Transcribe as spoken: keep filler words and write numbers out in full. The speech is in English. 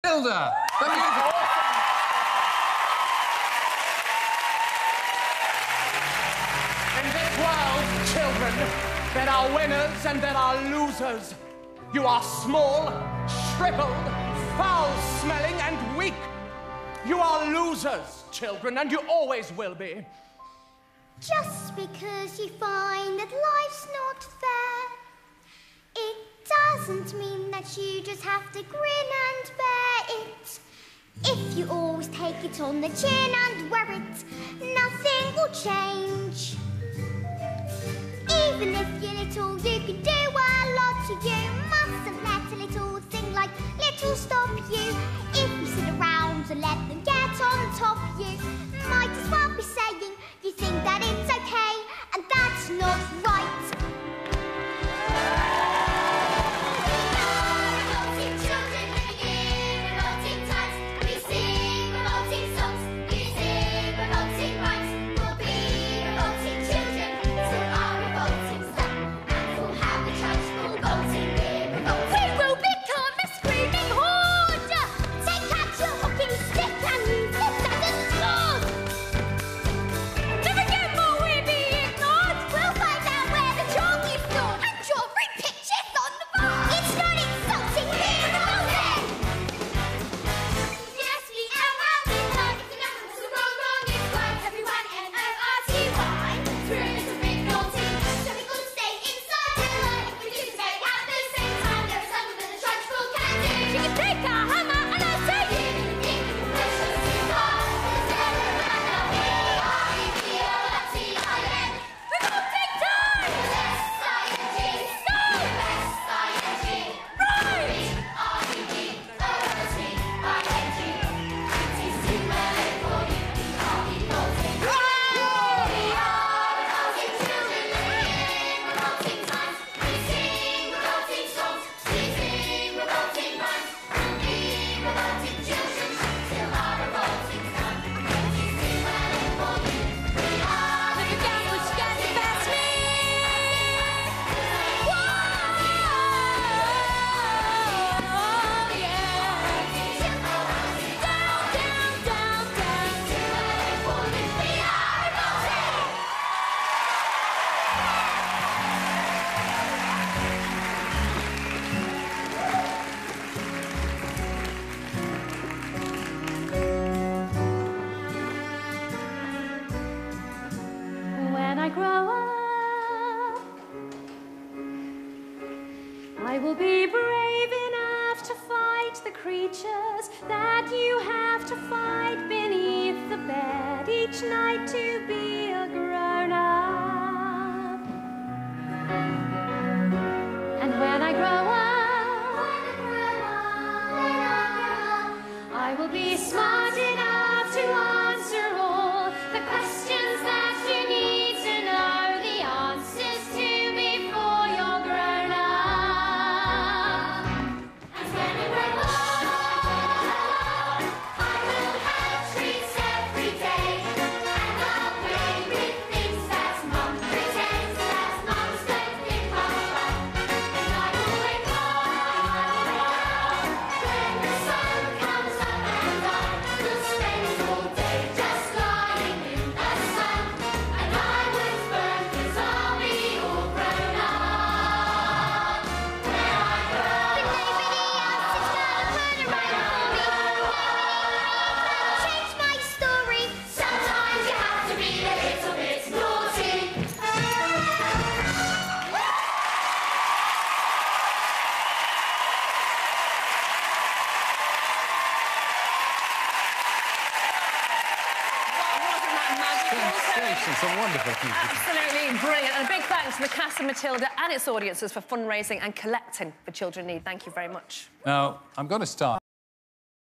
Matilda, the musical. In this world, children, there are winners and there are losers. You are small, shriveled, foul-smelling and weak. You are losers, children, and you always will be. Just because you find that life's not fair, it doesn't mean that you just have to grin and bear it. If you always take it on the chin and wear it, nothing will change. Even if you're little, you can do a lot to you. Mustn't let a little thing like little stop you. If you sit around and let them get on top of you, might as well be saying you think that it's okay, and that's not right. I will be brave enough to fight the creatures that you have to fight beneath the bed each night to be a grown-up. And when I grow up, I will be smart enough to answer all the questions that you need to know the answers to before you're grown up. And when I grow up, I will have treats every day, and I'll play with things that Mum pretends that mums don't think are fun. And I will wake up when the sun comes up, and I will spend all day just lying in the sun. And I won't burn 'cause I'll be all grown up when I grow up. But nobody else is gonna turn around for me. Change my story. Sometimes you have to be a little bit naughty. Sensations, some wonderful people. Absolutely brilliant. And a big thanks to the cast of Matilda and its audiences for fundraising and collecting for children in need. Thank you very much. Now, I'm going to start.